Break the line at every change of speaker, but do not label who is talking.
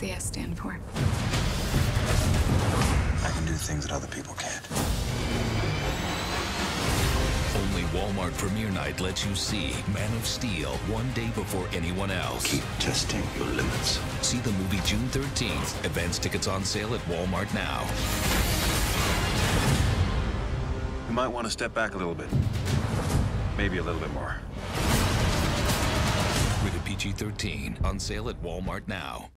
the S stand for?
I can do things that other people can't.
Only Walmart Premiere Night lets you see Man of Steel one day before anyone else.
Keep testing your limits.
See the movie June 13th. Advance tickets on sale at Walmart now.
You might want to step back a little bit. Maybe a little bit more.
Rated PG-13. On sale at Walmart now.